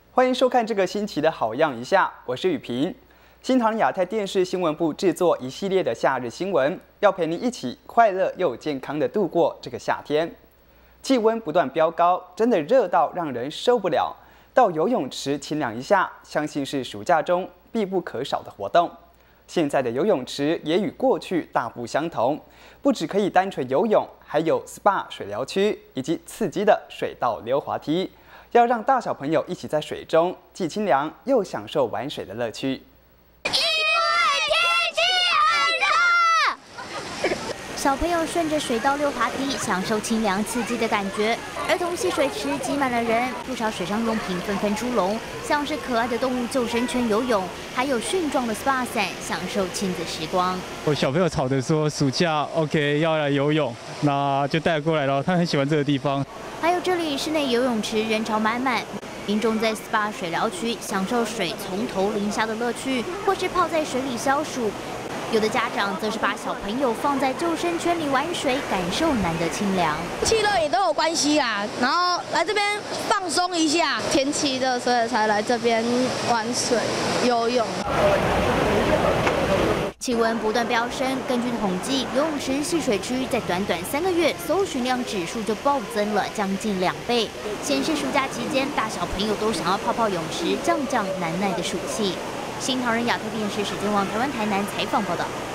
欢迎收看这个星期的好样一下，我是雨萍。新唐亚太电视新闻部制作一系列的夏日新闻，要陪您一起快乐又健康的度过这个夏天。气温不断飙高，真的热到让人受不了。到游泳池清凉一下，相信是暑假中必不可少的活动。现在的游泳池也与过去大不相同，不只可以单纯游泳，还有 SPA 水疗区以及刺激的水道溜滑梯，要让大小朋友一起在水中既清凉又享受玩水的乐趣。 小朋友顺着水道溜滑梯，享受清凉刺激的感觉。儿童戏水池挤满了人，不少水上用品纷纷出笼，像是可爱的动物救生圈游泳，还有蕈状的 SPA 伞，享受亲子时光。 我小朋友吵着说暑假 OK 要来游泳，那就带过来了。他很喜欢这个地方。 还有这里室内游泳池人潮满满，民众在 SPA 水疗区享受水从头淋下的乐趣，或是泡在水里消暑。有的家长则是把小朋友放在救生圈里玩水，感受难得清凉。 气热也都有关系啦，然后来这边放松一下。天气热，所以才来这边玩水、游泳。 气温不断飙升，根据统计，游泳池戏水区在短短3个月搜寻量指数就暴增了将近2倍，显示暑假期间大小朋友都想要泡泡泳池，降难耐的暑气。新唐人亚太电视史建旺台湾台南采访报道。